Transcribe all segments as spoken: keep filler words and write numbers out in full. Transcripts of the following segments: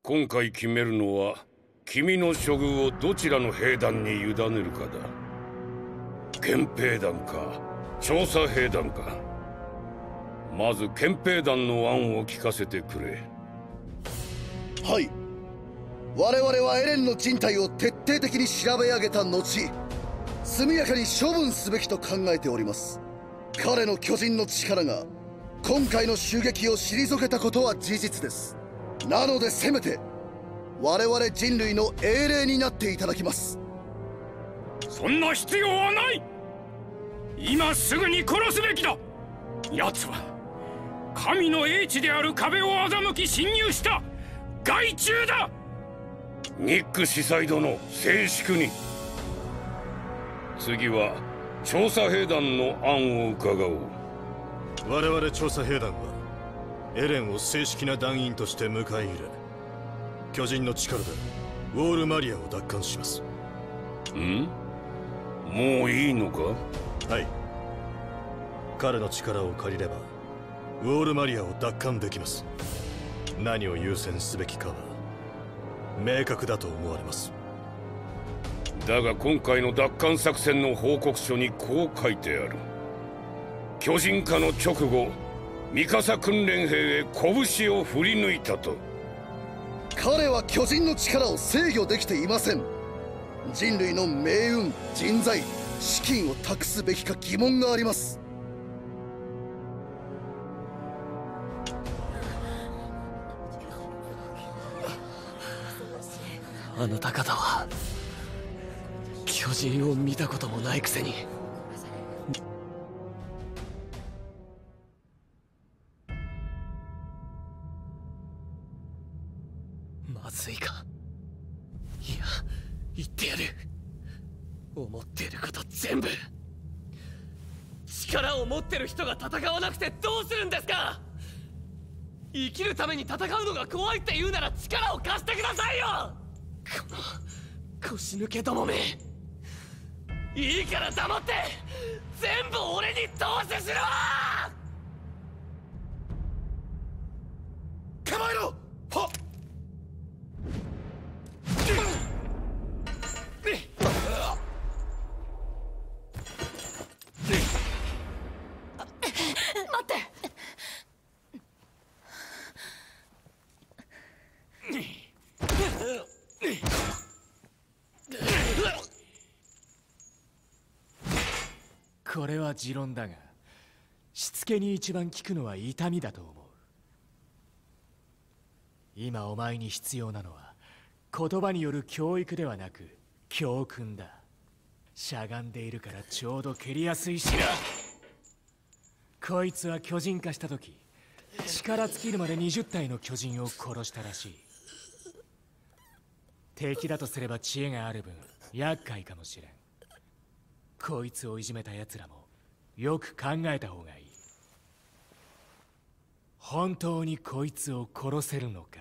今回決めるのは君の処遇をどちらの兵団に委ねるかだ。憲兵団か調査兵団か。まず憲兵団の案を聞かせてくれ。 はい。我々はエレンの人体を徹底的に調べ上げた後、速やかに処分すべきと考えております。彼の巨人の力が今回の襲撃を退けたことは事実です。なのでせめて我々人類の英霊になっていただきます。 そんな必要はない。今すぐに殺すべきだ。奴は神の英知である壁を欺き侵入した害虫だ。 ニック司祭殿、静粛に。次は調査兵団の案を伺おう。 我々調査兵団はエレンを正式な団員として迎え入れ、巨人の力でウォールマリアを奪還します。 ん？もういいのか？ はい。彼の力を借りればウォールマリアを奪還できます。何を優先すべきかは明確だと思われます。 だが今回の奪還作戦の報告書にこう書いてある。巨人化の直後、ミカサ訓練兵へ拳を振り抜いたと。 彼は巨人の力を制御できていません。人類の命運、人材、資金を託すべきか疑問があります。 あなた方は巨人を見たこともないくせに。まずいか。いや、言ってやる。思っていること全部。力を持ってる人が戦わなくてどうするんですか。生きるために戦うのが怖いって言うなら力を貸してくださいよ。この腰抜けどもめ、いいから黙って全部俺に投資しろ。 構えろ。はっ。 待って。 これは持論だが、しつけに一番効くのは痛みだと思う。今お前に必要なのは言葉による教育ではなく教訓だ。しゃがんでいるからちょうど蹴りやすいしな。こいつは巨人化した時、力尽きるまでにじゅったいの巨人を殺したらしい。敵だとすれば知恵がある分厄介かもしれん。こいつをいじめた奴らもよく考えた方がいい。本当にこいつを殺せるのか。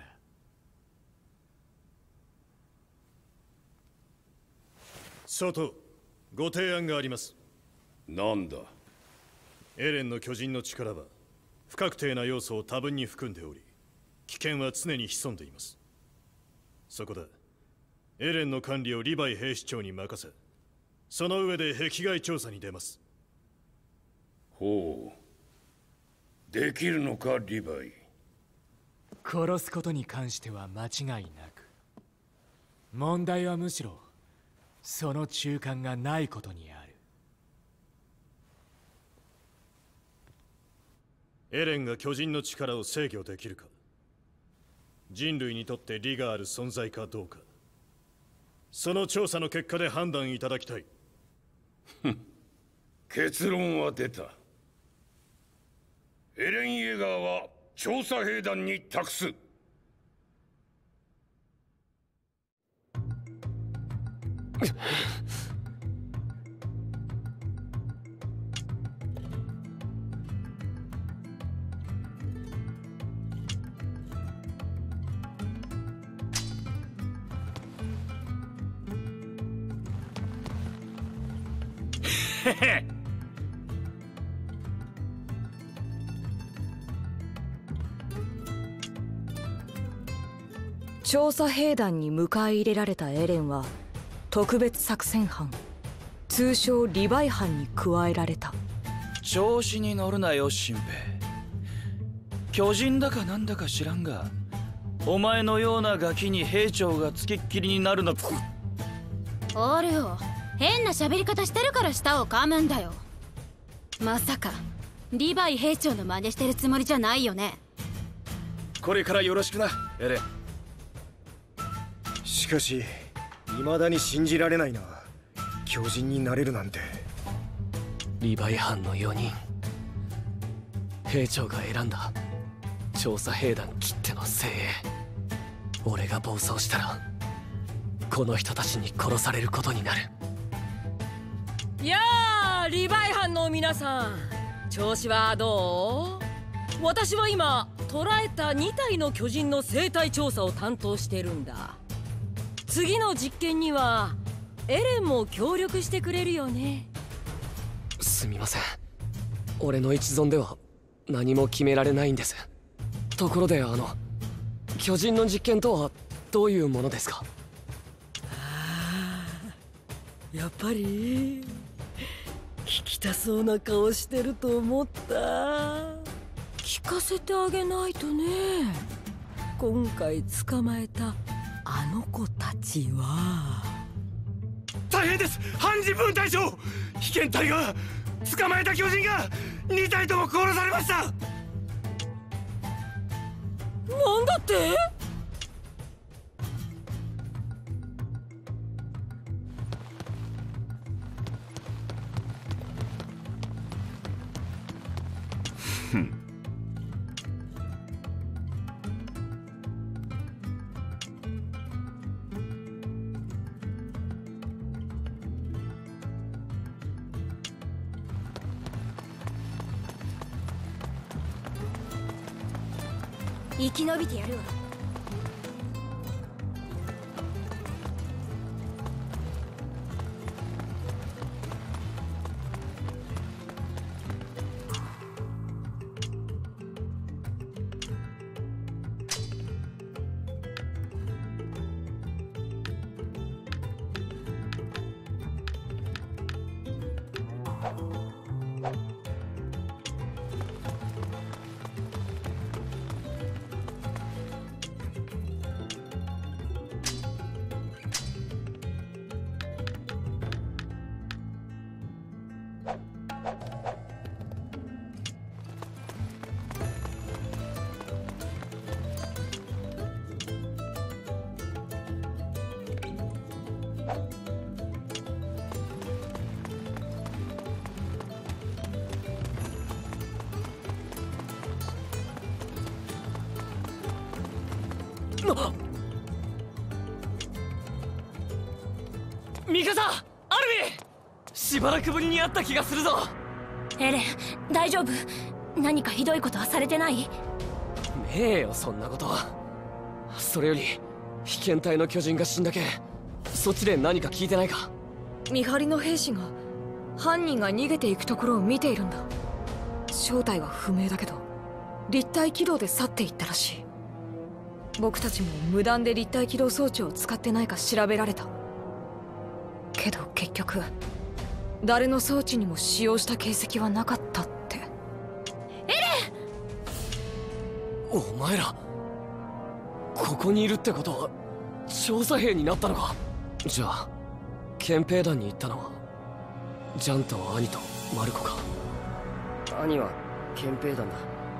外、ご提案があります。 なんだ。 エレンの巨人の力は不確定な要素を多分に含んでおり、危険は常に潜んでいます。そこでエレンの管理をリヴァイ兵士長に任せ、その上で壁外調査に出ます。 ほう、できるのかリヴァイ。 殺すことに関しては間違いなく、問題はむしろその中間がないことにある。 エレンが巨人の力を制御できるか、人類にとって利がある存在かどうか、その調査の結果で判断いただきたい。 結論は出た。エレン・イェガーは調査兵団に託す。 へへ。 調査兵団に迎え入れられたエレンは特別作戦班、通称リヴァイ班に加えられた。 調子に乗るなよ新兵。巨人だかなんだか知らんが、お前のようなガキに兵長がつきっきりになるの。 おるよ、変な喋り方してるから舌を噛むんだよ。まさかリヴァイ兵長の真似してるつもりじゃないよね。 これからよろしくなエレン。 しかし未だに信じられないな、巨人になれるなんて。 リヴァイ班のよにん、兵長が選んだ調査兵団きっての精鋭。俺が暴走したらこの人たちに殺されることになる。 やあ、リヴァイ班の皆さん、調子はどう？私は今捕らえたにたいの巨人の生態調査を担当してるんだ。次の実験にはエレンも協力してくれるよね。 すみません、俺の一存では何も決められないんです。ところであの巨人の実験とはどういうものですか？ やっぱり聞きたそうな顔してると思った。聞かせてあげないとね。今回捕まえたあの子たちは。 大変です、ハンジ分隊長。被験隊が捕まえた巨人がにたいとも殺されました。 なんだって？ ふん。 生き延びてやるわ。 ミカサ、アルミ、しばらくぶりに会った気がするぞ。 エレン、大丈夫？何かひどいことはされてない？ ねえよ、そんなことは。それより被験隊の巨人が死んだけ、そっちで何か聞いてないか？ 見張りの兵士が犯人が逃げていくところを見ているんだ。正体は不明だけど立体軌道で去っていったらしい。僕たちも無断で立体起動装置を使ってないか調べられたけど、結局誰の装置にも使用した形跡はなかったって。 エレン！お前らここにいるってことは調査兵になったのか？じゃあ憲兵団に行ったのはジャンと兄とマルコか？ 兄は憲兵団だ。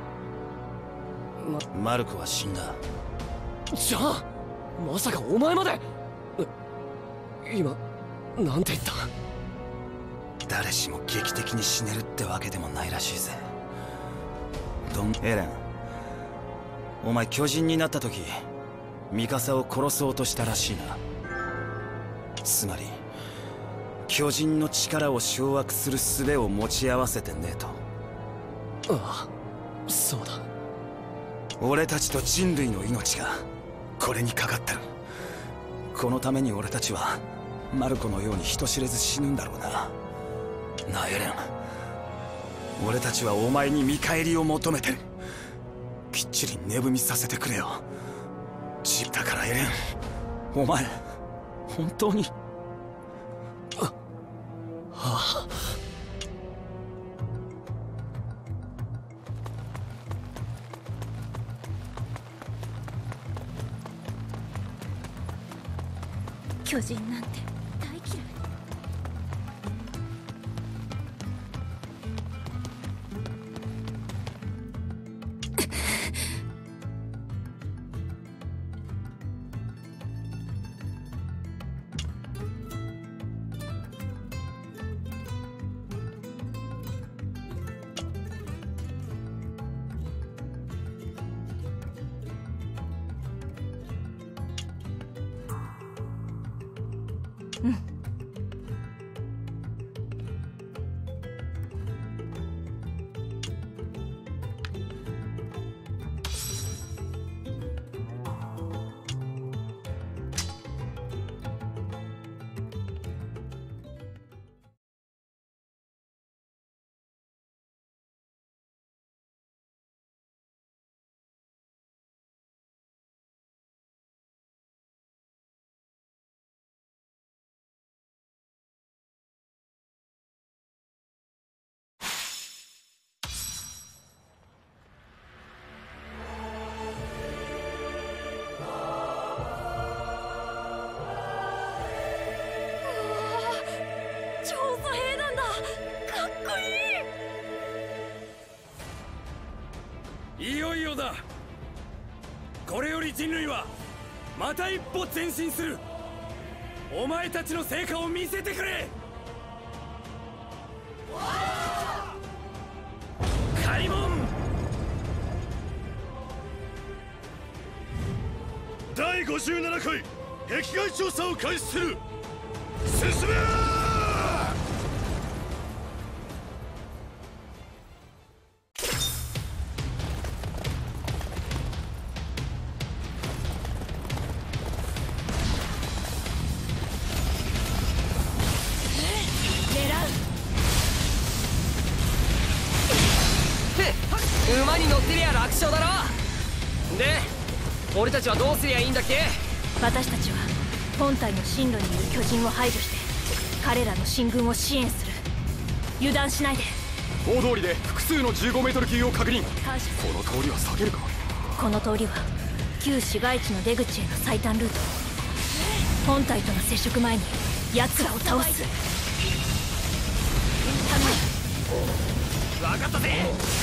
ま、マルコは死んだ。 じゃあまさかお前まで？今なんて言った？ 誰しも劇的に死ねるってわけでもないらしいぜ。ドン・エレン、お前巨人になった時ミカサを殺そうとしたらしいな。つまり巨人の力を掌握する術を持ち合わせてねえと。 ああ、そうだ。 俺たちと人類の命がこれにかかってる。このために俺たちはマルコのように人知れず死ぬんだろうな。なあエレン、俺たちはお前に見返りを求めてる。きっちり値踏みさせてくれよ。 ジだからエレン、お前本当にはあ。 巨人なんて大嫌い。うん。 いよいよだ。これより人類はまた一歩前進する。お前たちの成果を見せてくれ。開門。 だいごじゅうななかい壁外調査を開始する。進め。 馬に乗ってりゃ楽勝だろ。で俺たちはどうすりゃいいんだっけ。 私たちは本体の進路にいる巨人を排除して彼らの進軍を支援する。油断しないで。 大通りで複数のじゅうごメートル級を確認。 感謝する。 この通りは避けるか。 この通りは旧市街地の出口への最短ルート。本体との接触前に奴らを倒す。 分かったぜ。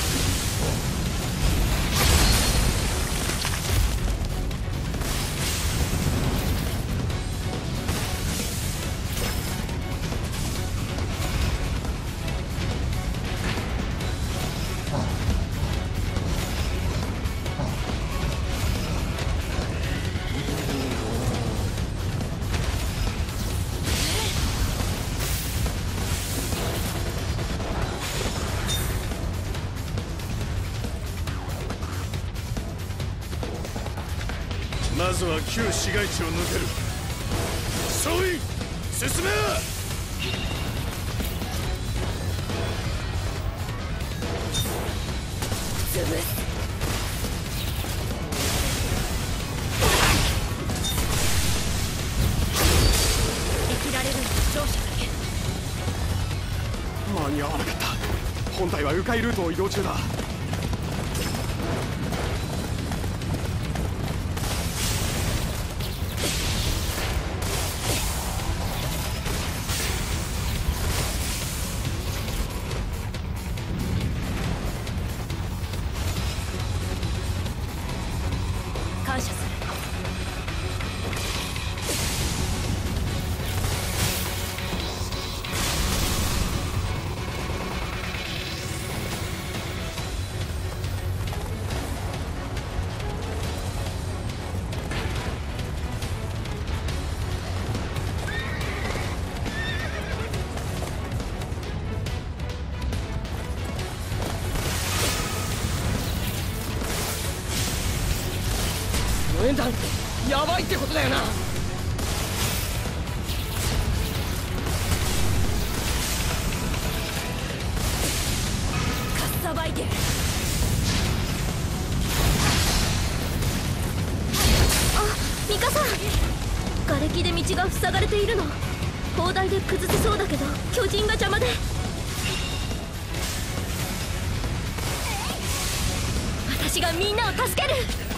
まずは旧市街地を抜ける。総員進め。 潰す。生きられるのは勝者だけ。 間に合わなかった。本体は迂回ルートを移動中だ。 感謝する。 無縁弾やばいってことだよな。 かっさばいて。あっ。 カさん、瓦礫で道が塞がれているの。砲台で崩せそうだけど巨人が邪魔で。私がみんなを助ける。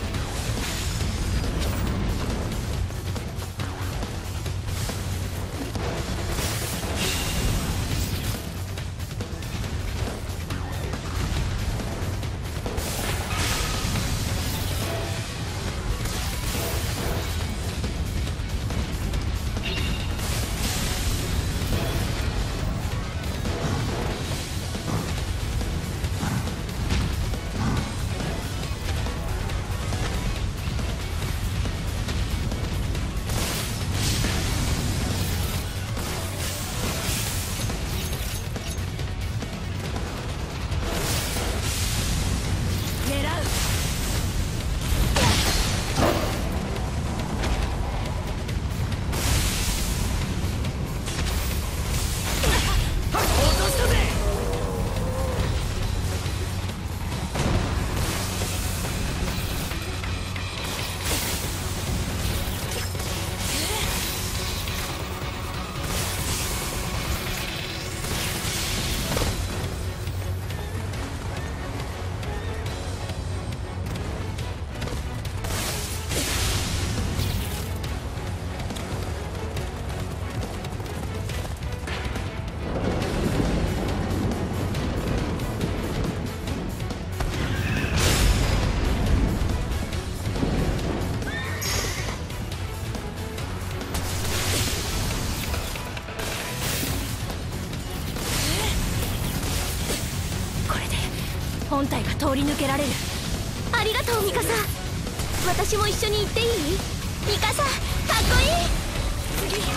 本体が通り抜けられる。ありがとうミカサ。私も一緒に行っていい？ミカサ、かっこいい。次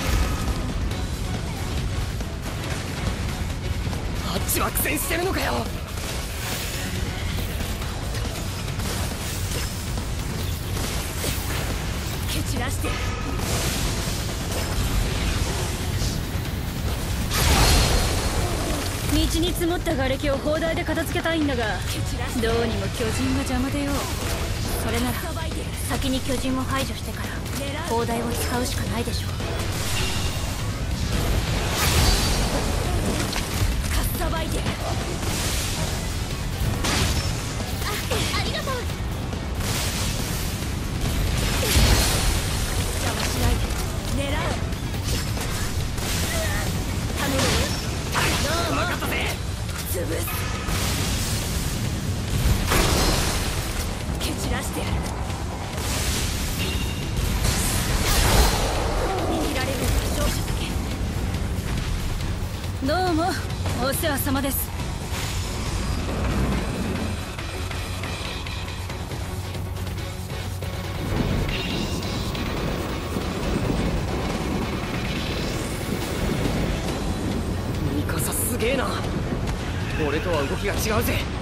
あっちは苦戦してるのかよ。蹴散らして道に積もった瓦礫を砲台で片付けたいんだが、どうにも巨人が邪魔でよ。それなら先に巨人を排除してから砲台を使うしかないでしょう。 かっさばいて。あ、ありがとう。邪魔しないで。狙う。頼むよ。どうも。潰す。蹴散らしてやる。逃げられるのは勝者だけ。 どうもお世話様です。 ミカサすげえな。俺とは動きが違うぜ。